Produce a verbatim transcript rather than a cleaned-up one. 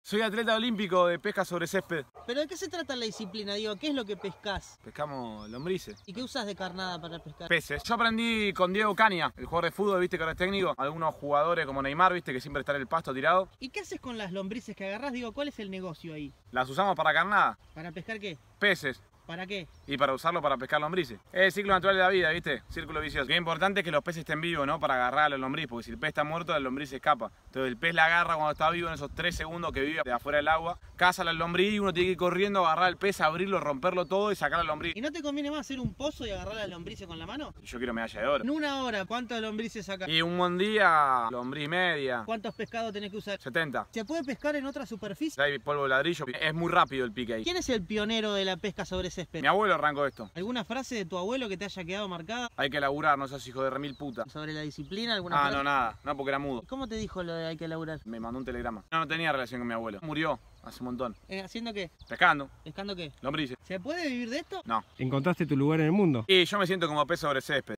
Soy atleta olímpico de pesca sobre césped. ¿Pero de qué se trata la disciplina? Digo, ¿qué es lo que pescás? Pescamos lombrices. ¿Y qué usas de carnada para pescar? Peces. Yo aprendí con Diego Caña, el jugador de fútbol, viste que ahora es técnico. Algunos jugadores como Neymar, viste que siempre está en el pasto tirado. ¿Y qué haces con las lombrices que agarrás? Digo, ¿cuál es el negocio ahí? Las usamos para carnada. ¿Para pescar qué? Peces. ¿Para qué? Y para usarlo para pescar lombrices. Es el ciclo natural de la vida, ¿viste? Círculo vicioso. Lo importante es que los peces estén vivos, ¿no? Para agarrar a la lombriz, porque si el pez está muerto, la lombriz se escapa. Entonces el pez la agarra cuando está vivo en esos tres segundos que vive de afuera del agua. Caza la lombriz y uno tiene que ir corriendo, agarrar el pez, abrirlo, romperlo todo y sacar la lombriz. ¿Y no te conviene más hacer un pozo y agarrar las lombrices con la mano? Yo quiero medalla de oro. En una hora, ¿cuántas lombrices sacas? Y un buen día, lombriz media. ¿Cuántos pescados tenés que usar? setenta. ¿Se puede pescar en otra superficie? Hay polvo de ladrillo. Es muy rápido el pique ahí. ¿Quién es el pionero de la pesca sobre césped? Mi abuelo arrancó esto. ¿Alguna frase de tu abuelo que te haya quedado marcada? Hay que laburar, no seas hijo de remil puta. ¿Sobre la disciplina? ¿Alguna Ah, frase? no, nada. No, porque era mudo. ¿Cómo te dijo lo de hay que laburar? Me mandó un telegrama. No, no tenía relación con mi abuelo. Murió hace un montón. Eh, ¿Haciendo qué? Pescando. ¿Pescando qué? Lombrices. ¿Se puede vivir de esto? No. ¿Encontraste tu lugar en el mundo? Y yo me siento como pez sobre césped.